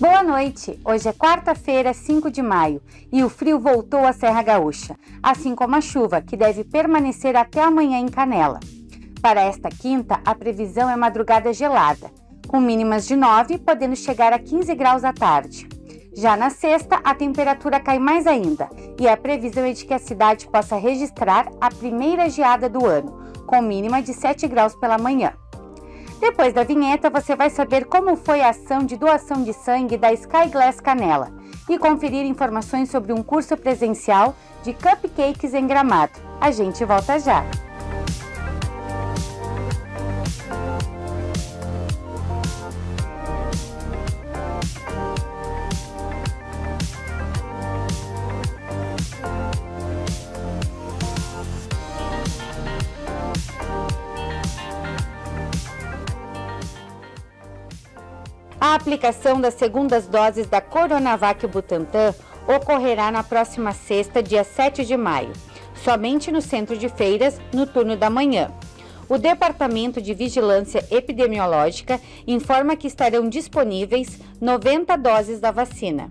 Boa noite! Hoje é quarta-feira, 5 de maio, e o frio voltou à Serra Gaúcha, assim como a chuva, que deve permanecer até amanhã em Canela. Para esta quinta, a previsão é madrugada gelada, com mínimas de 9, podendo chegar a 15 graus à tarde. Já na sexta, a temperatura cai mais ainda, e a previsão é de que a cidade possa registrar a primeira geada do ano, com mínima de 7 graus pela manhã. Depois da vinheta, você vai saber como foi a ação de doação de sangue da Sky Glass Canela e conferir informações sobre um curso presencial de cupcakes em Gramado. A gente volta já! A aplicação das segundas doses da Coronavac Butantan ocorrerá na próxima sexta, dia 7 de maio, somente no centro de feiras, no turno da manhã. O Departamento de Vigilância Epidemiológica informa que estarão disponíveis 90 doses da vacina.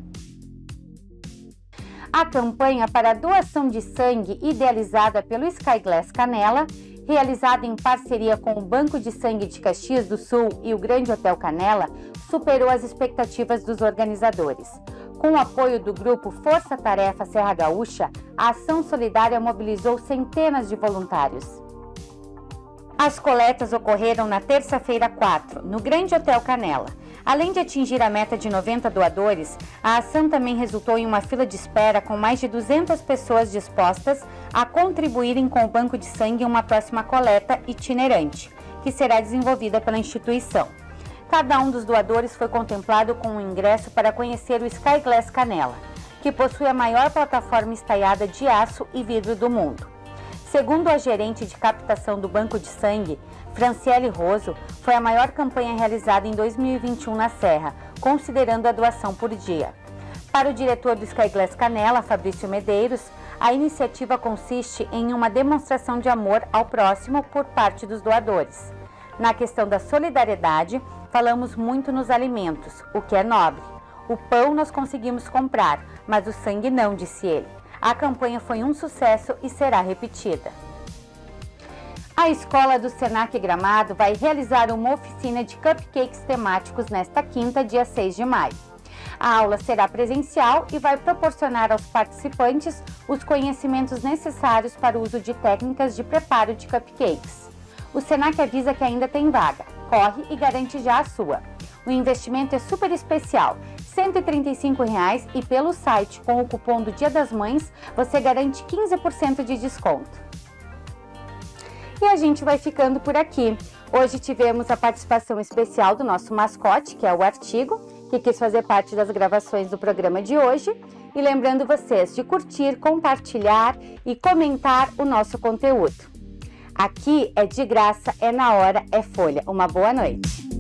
A campanha para a doação de sangue, idealizada pelo Sky Glass Canela, realizada em parceria com o Banco de Sangue de Caxias do Sul e o Grande Hotel Canela, superou as expectativas dos organizadores. Com o apoio do grupo Força Tarefa Serra Gaúcha, a ação solidária mobilizou centenas de voluntários. As coletas ocorreram na terça-feira 4, no Grande Hotel Canela. Além de atingir a meta de 90 doadores, a ação também resultou em uma fila de espera com mais de 200 pessoas dispostas a contribuírem com o banco de sangue em uma próxima coleta itinerante, que será desenvolvida pela instituição. Cada um dos doadores foi contemplado com um ingresso para conhecer o Sky Glass Canela, que possui a maior plataforma estaiada de aço e vidro do mundo. Segundo a gerente de captação do Banco de Sangue, Franciele Roso, foi a maior campanha realizada em 2021 na Serra, considerando a doação por dia. Para o diretor do Sky Glass Canela, Fabrício Medeiros, a iniciativa consiste em uma demonstração de amor ao próximo por parte dos doadores. Na questão da solidariedade, falamos muito nos alimentos, o que é nobre. O pão nós conseguimos comprar, mas o sangue não, disse ele. A campanha foi um sucesso e será repetida. A escola do Senac Gramado vai realizar uma oficina de cupcakes temáticos nesta quinta, dia 6 de maio. A aula será presencial e vai proporcionar aos participantes os conhecimentos necessários para o uso de técnicas de preparo de cupcakes. O Senac avisa que ainda tem vaga. Corre e garante já a sua. O investimento é super especial, R$ 135,00, e pelo site, com o cupom do Dia das Mães, você garante 15% de desconto. E a gente vai ficando por aqui. Hoje tivemos a participação especial do nosso mascote, que é o Artigo, que quis fazer parte das gravações do programa de hoje. E lembrando vocês de curtir, compartilhar e comentar o nosso conteúdo. Aqui é de graça, é na hora, é folha. Uma boa noite.